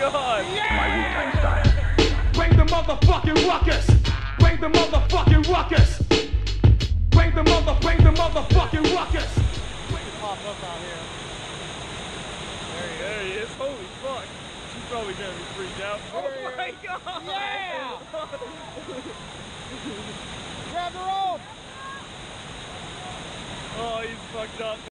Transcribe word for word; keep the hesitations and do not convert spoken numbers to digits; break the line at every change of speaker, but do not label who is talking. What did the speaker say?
god!
Yeah!
My Wu-Tang style.
Bring the motherfucking ruckus! Bring the motherfucking ruckus! Bring the mother, bring the motherfucking ruckus!
Pop up out here.
There he, there he is. Holy fuck. She's probably gonna be freaked out. Oh my god!
Yeah! Grab the rope!
Oh, he's fucked up.